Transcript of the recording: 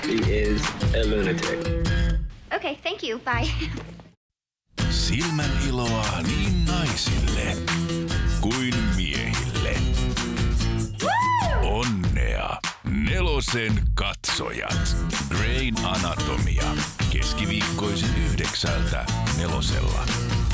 He is a lunatic. Okay, thank you. Bye. Silmän iloa niin naisille kuin miehille. Onnea! Nelosen katsojat. Grain Anatomia. Keskiviikkoisin 9:00 Nelosella.